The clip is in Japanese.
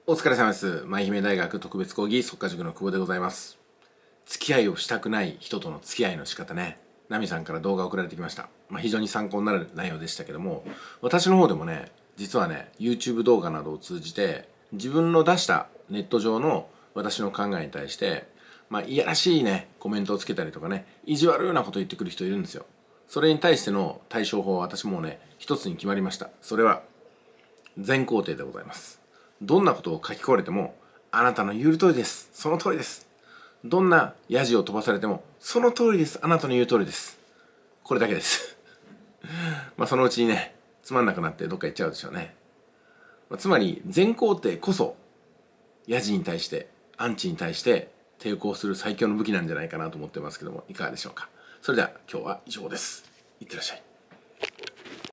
お疲れ様です。舞姫大学特別講義速稼塾の久保でございます。付き合いをしたくない人との付き合いの仕方ね。ナミさんから動画送られてきました。非常に参考になる内容でしたけども、私の方でもね、実はね、YouTube 動画などを通じて、自分の出したネット上の私の考えに対して、いやらしいね、コメントをつけたりとかね、意地悪なこと言ってくる人いるんですよ。それに対しての対処法は私もね、一つに決まりました。それは、全肯定でございます。どんなことを書き込まれても、あなたの言う通りです。その通りです。どんなヤジを飛ばされても、その通りです。あなたの言う通りです。これだけです。そのうちにね、つまんなくなってどっか行っちゃうでしょうね。つまり、全肯定こそ、ヤジに対して、アンチに対して抵抗する最強の武器なんじゃないかなと思ってますけども、いかがでしょうか。それでは今日は以上です。いってらっしゃい。